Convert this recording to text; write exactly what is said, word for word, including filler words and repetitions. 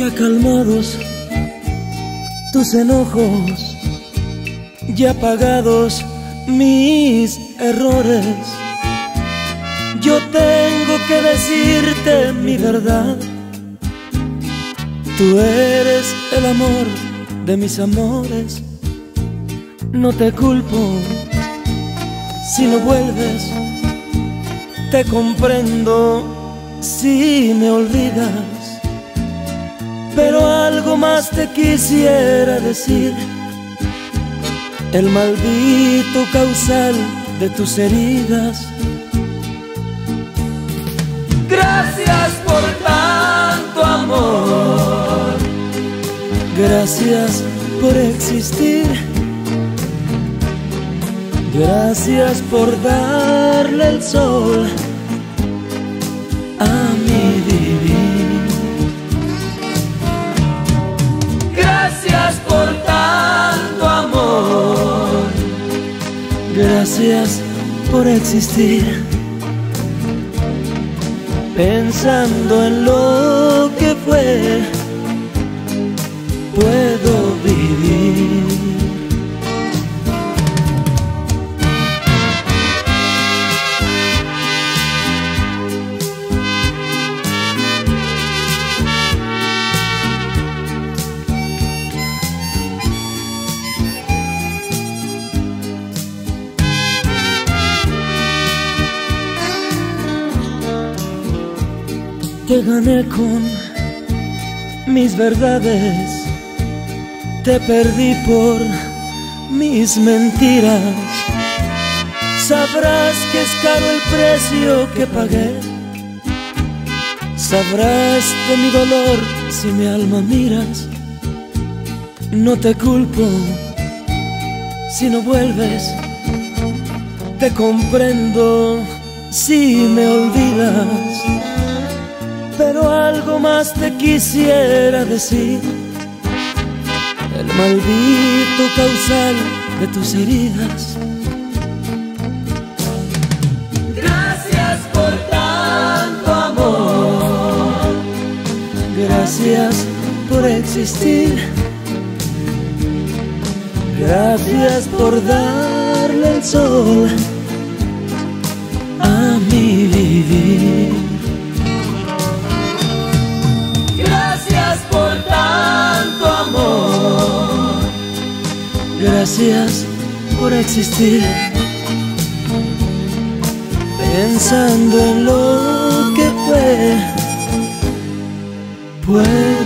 Ya calmados tus enojos, ya pagados mis errores, yo tengo que decirte mi verdad. Tú eres el amor de mis amores. No te culpo si no vuelves, te comprendo si me olvidas, pero algo más te quisiera decir. El maldito causal de tus heridas. Gracias por tanto amor, gracias por existir, gracias por darle el sol a mi vivir. Gracias por tanto amor, gracias por existir, pensando en lo que fue, puedo vivir. Te gané con mis verdades, te perdí por mis mentiras. Sabrás que es caro el precio que pagué, sabrás de mi dolor si mi alma miras. No te culpo si no vuelves, te comprendo si me olvidas, pero algo más te quisiera decir. El maldito causal de tus heridas. Gracias por tanto amor, gracias por existir, gracias por darle el sol a mi vivir. Gracias por tanto amor, gracias por existir, pensando en lo que fue, pues